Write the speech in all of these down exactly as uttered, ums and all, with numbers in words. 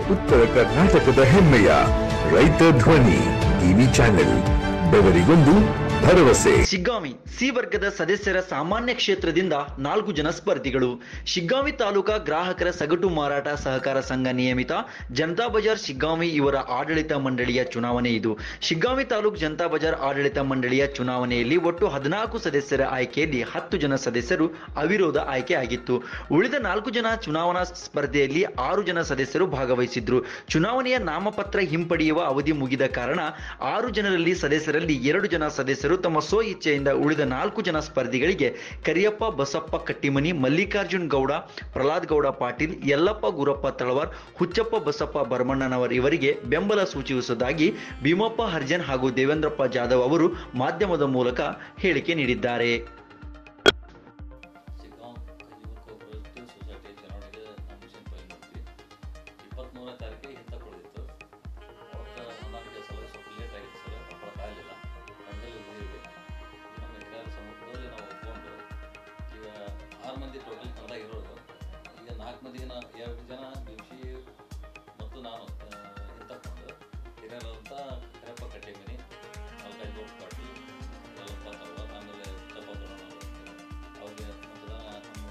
ಉತ್ತರ ಕರ್ನಾಟಕದ ಹೆಮ್ಮೆಯ ರೈತ ಧ್ವನಿ ಟಿವಿ ಚಾನೆಲ್, ಬೆವರಿಗೊಂದು ಭರವಸೆ. ಶಿಗ್ಗಾಂವಿ ಸಿ ವರ್ಗದ ಸದಸ್ಯರ ಸಾಮಾನ್ಯ ಕ್ಷೇತ್ರದಿಂದ ನಾಲ್ಕು ಜನ ಸ್ಪರ್ಧಿಗಳು. ಶಿಗ್ಗಾಂವಿ ತಾಲೂಕಾ ಗ್ರಾಹಕರ ಸಗಟು ಮಾರಾಟ ಸಹಕಾರ ಸಂಘ ನಿಯಮಿತ ಜನತಾ ಬಜಾರ್ ಶಿಗ್ಗಾಂವಿ ಇವರ ಆಡಳಿತ ಮಂಡಳಿಯ ಚುನಾವಣೆ ಇದು. ಶಿಗ್ಗಾಂವಿ ತಾಲೂಕು ಜನತಾ ಬಜಾರ್ ಆಡಳಿತ ಮಂಡಳಿಯ ಚುನಾವಣೆಯಲ್ಲಿ ಒಟ್ಟು ಹದಿನಾಲ್ಕು ಸದಸ್ಯರ ಆಯ್ಕೆಯಲ್ಲಿ ಹತ್ತು ಜನ ಸದಸ್ಯರು ಅವಿರೋಧ ಆಯ್ಕೆ ಆಗಿತ್ತು. ಉಳಿದ ನಾಲ್ಕು ಜನ ಚುನಾವಣಾ ಸ್ಪರ್ಧೆಯಲ್ಲಿ ಆರು ಜನ ಸದಸ್ಯರು ಭಾಗವಹಿಸಿದ್ರು. ಚುನಾವಣೆಯ ನಾಮಪತ್ರ ಹಿಂಪಡೆಯುವ ಅವಧಿ ಮುಗಿದ ಕಾರಣ ಆರು ಜನರಲ್ಲಿ ಸದಸ್ಯರಲ್ಲಿ ಎರಡು ಜನ ಸದಸ್ಯರು ತಮ್ಮ ಸ್ವ ಇಚ್ಛೆಯಿಂದ ಉಳಿದ ನಾಲ್ಕು ಜನ ಸ್ಪರ್ಧಿಗಳಿಗೆ ಕರಿಯಪ್ಪ ಬಸಪ್ಪ ಕಟ್ಟಿಮನಿ, ಮಲ್ಲಿಕಾರ್ಜುನ್ ಗೌಡ, ಪ್ರಹ್ಲಾದ್ ಗೌಡ ಪಾಟೀಲ್, ಯಲ್ಲಪ್ಪ ಗುರಪ್ಪ ತಳವಾರ್, ಹುಚ್ಚಪ್ಪ ಬಸಪ್ಪ ಬರ್ಮಣ್ಣನವರ್ ಇವರಿಗೆ ಬೆಂಬಲ ಸೂಚಿಸುವುದಾಗಿ ಭೀಮಪ್ಪ ಹರ್ಜನ್ ಹಾಗೂ ದೇವೇಂದ್ರಪ್ಪ ಜಾಧವ್ ಅವರು ಮಾಧ್ಯಮದ ಮೂಲಕ ಹೇಳಿಕೆ ನೀಡಿದ್ದಾರೆ. ಆರು ಮಂದಿ ಟೋಟಲ್ ಕನ್ನಡ ಇರೋದು. ಈಗ ನಾಲ್ಕು ಮಂದಿಗೆ ಎರಡು ಜನ ದಿವಸಿ ಮತ್ತು ನಾನು ಹಿಂತಕೊಂಡು ಹಿರಿಯರಂತ ಕರೆಪ್ಪ ಕಟ್ಟಿಮನಿ, ಮಲ್ಲಿಕಾರ್ಜುನ ಪಾಟೀಲ್, ಯಲ್ಲಪ್ಪ ತಳವಾರ್, ಆಮೇಲೆ ಹುಚ್ಚಪ್ಪ ಬರ್ಮಣ್ಣನವರು ಅವ್ರಿಗೆ ಮತದಾನ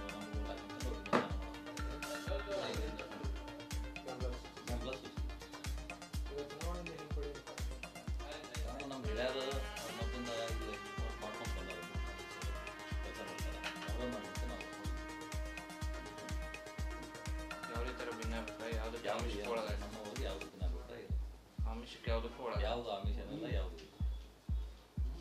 ನಮ್ಮ ಹಿರಿಯರ ಮತ್ತೊಂದು ಮಾಡ್ಕೊಂಡು ಬಂದಾರೆ. ಯಾವುದೇ ಥರ ಭಿನ್ನಾಭಿಪ್ರಾಯ ಯಾವುದು ಯಾವುದು ನಮ್ಮ ಯಾವುದು ಭಿನ್ನಾಭಿಪ್ರಾಯ ಇಲ್ಲ. ಆಮಿಷಕ್ಕೆ ಯಾವುದಕ್ಕೂ ಒಳಗೆ ಯಾವುದು ಆಮಿಷ ಇಲ್ಲ, ಯಾವುದು